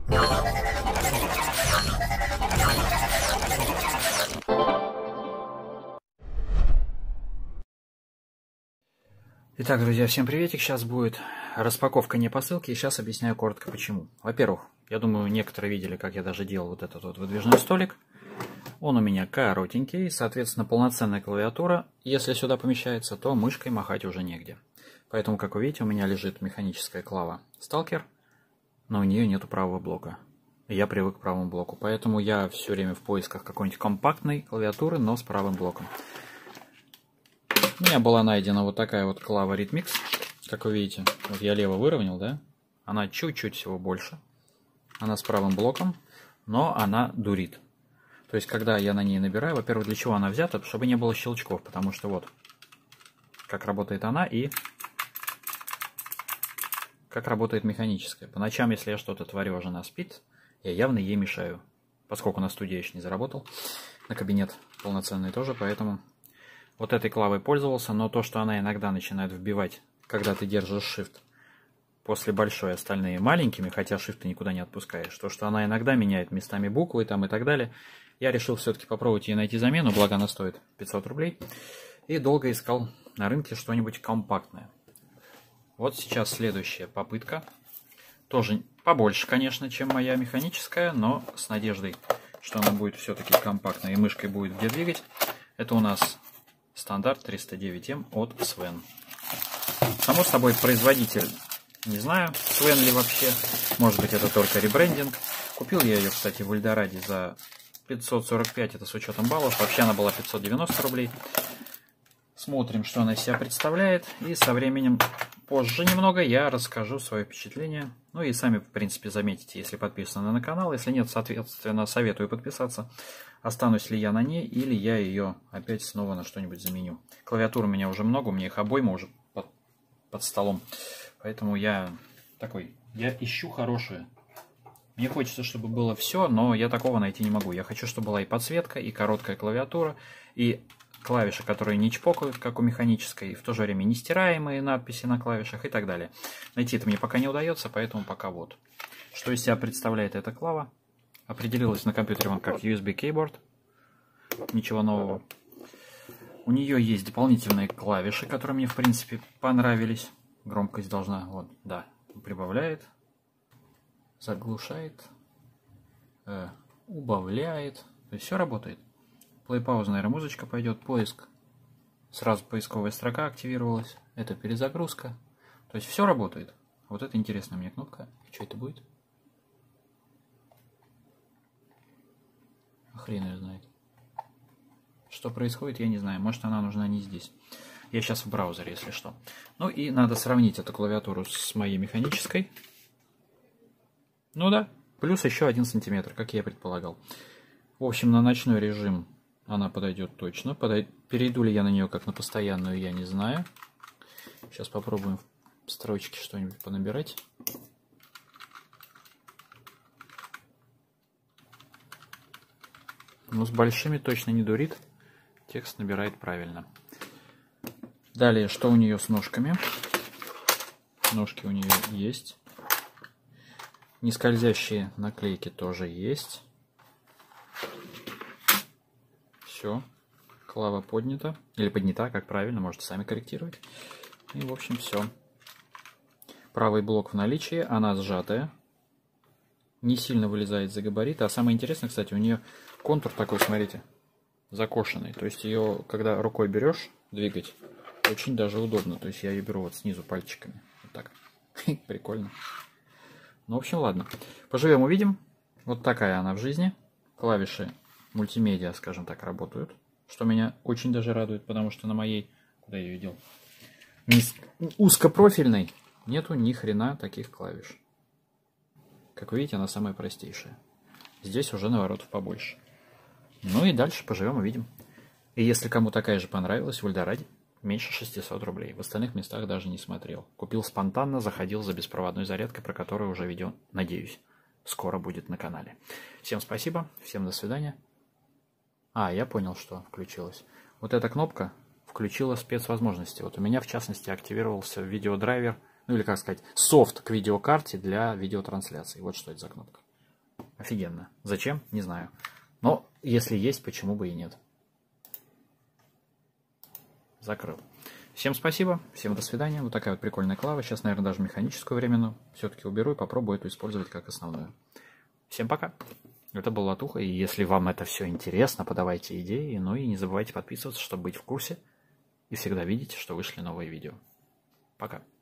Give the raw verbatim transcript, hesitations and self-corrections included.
Итак, друзья, всем приветик. Сейчас будет распаковка не посылки, и сейчас объясняю коротко почему. Во-первых, я думаю, некоторые видели, как я даже делал вот этот вот выдвижной столик. Он у меня коротенький, соответственно, полноценная клавиатура. Если сюда помещается, то мышкой махать уже негде. Поэтому, как вы видите, у меня лежит механическая клава Stalker, но у нее нету правого блока. Я привык к правому блоку, поэтому я все время в поисках какой-нибудь компактной клавиатуры, но с правым блоком. У меня была найдена вот такая вот клава Rhythmix, как вы видите. Вот я лево выровнял, да? Она чуть-чуть всего больше. Она с правым блоком, но она дурит. То есть, когда я на ней набираю, во-первых, для чего она взята? Чтобы не было щелчков, потому что вот как работает она и как работает механическая. По ночам, если я что-то творю, а жена спит, я явно ей мешаю. Поскольку на студии я еще не заработал, на кабинет полноценный тоже, поэтому... Вот этой клавой пользовался, но то, что она иногда начинает вбивать, когда ты держишь Shift после большой, остальные маленькими, хотя Shift ты никуда не отпускаешь, то, что она иногда меняет местами буквы там и так далее, я решил все-таки попробовать ей найти замену, благо она стоит пятьсот рублей, и долго искал на рынке что-нибудь компактное. Вот сейчас следующая попытка, тоже побольше, конечно, чем моя механическая, но с надеждой, что она будет все-таки компактной и мышкой будет где двигать. Это у нас... стандарт триста девять эм от Свен. Само собой, производитель, не знаю, Свен ли вообще. Может быть, это только ребрендинг. Купил я ее, кстати, в Эльдораде за пятьсот сорок пять, это с учетом баллов. Вообще она была пятьсот девяносто рублей. Смотрим, что она из себя представляет. И со временем, позже немного, я расскажу свое впечатление. Ну и сами, в принципе, заметите, если подписаны на канал. Если нет, соответственно, советую подписаться. Останусь ли я на ней, или я ее опять снова на что-нибудь заменю. Клавиатур у меня уже много, у меня их обойма уже под, под столом. Поэтому я такой, я ищу хорошее. Мне хочется, чтобы было все, но я такого найти не могу. Я хочу, чтобы была и подсветка, и короткая клавиатура, и клавиши, которые не чпокают, как у механической, и в то же время нестираемые надписи на клавишах и так далее. Найти это мне пока не удается, поэтому пока вот. Что из себя представляет эта клава? Определилась на компьютере он как ю эс би Keyboard. Ничего нового. У нее есть дополнительные клавиши, которые мне в принципе понравились. Громкость должна, вот, да, прибавляет, заглушает, э, убавляет. То есть все работает. Плей-пауз, наверное, музычка пойдет. Поиск. Сразу поисковая строка активировалась. Это перезагрузка. То есть все работает. Вот это интересная мне кнопка. Что это будет? Хрен ее знает. Что происходит, я не знаю. Может, она нужна не здесь. Я сейчас в браузере, если что. Ну и надо сравнить эту клавиатуру с моей механической. Ну да, плюс еще один сантиметр, как я предполагал. В общем, на ночной режим она подойдет точно. Подой... Перейду ли я на нее как на постоянную, я не знаю. Сейчас попробуем в строчке что-нибудь понабирать. Но с большими точно не дурит. Текст набирает правильно. Далее, что у нее с ножками? Ножки у нее есть. Нескользящие наклейки тоже есть. Все. Клава поднята. Или поднята, как правильно, можете сами корректировать. И, в общем, все. Правый блок в наличии. Она сжатая. Не сильно вылезает за габариты. А самое интересное, кстати, у нее контур такой, смотрите, закошенный. То есть ее, когда рукой берешь, двигать, очень даже удобно. То есть я ее беру вот снизу пальчиками. Вот так. Прикольно. Ну, в общем, ладно. Поживем, увидим. Вот такая она в жизни. Клавиши мультимедиа, скажем так, работают. Что меня очень даже радует, потому что на моей... Куда я ее дел? Узкопрофильной нету ни хрена таких клавиш. Как вы видите, она самая простейшая. Здесь уже наворотов побольше. Ну и дальше поживем, увидим. И если кому такая же понравилась, в Эльдораде меньше шестисот рублей. В остальных местах даже не смотрел. Купил спонтанно, заходил за беспроводной зарядкой, про которую уже видео, надеюсь, скоро будет на канале. Всем спасибо, всем до свидания. А, я понял, что включилось. Вот эта кнопка включила спецвозможности. Вот у меня, в частности, активировался видеодрайвер, ну или, как сказать, софт к видеокарте для видеотрансляции. Вот что это за кнопка. Офигенно. Зачем? Не знаю. Но если есть, почему бы и нет. Закрыл. Всем спасибо, всем до свидания. Вот такая вот прикольная клава. Сейчас, наверное, даже механическую временную все-таки уберу и попробую эту использовать как основную. Всем пока. Это был Латуха. И если вам это все интересно, подавайте идеи. Ну и не забывайте подписываться, чтобы быть в курсе и всегда видеть, что вышли новые видео. Пока.